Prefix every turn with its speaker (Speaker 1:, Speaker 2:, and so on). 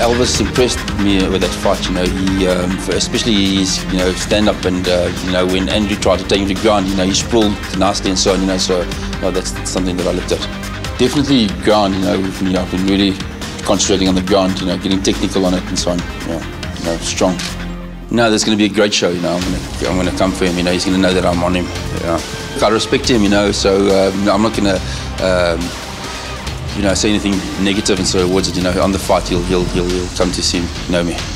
Speaker 1: Elvis impressed me with that fight. You know, he, especially his, stand up and when Andrew tried to take him to ground, he sprawled nicely and so on. So that's something that I looked at. Definitely ground. I've been really concentrating on the ground. Getting technical on it and so on. Strong. No, there's going to be a great show. I'm going to come for him. He's going to know that I'm on him. I respect him. So I'm not going to say anything negative and so towards it. On the fight, he'll come to see him, know me.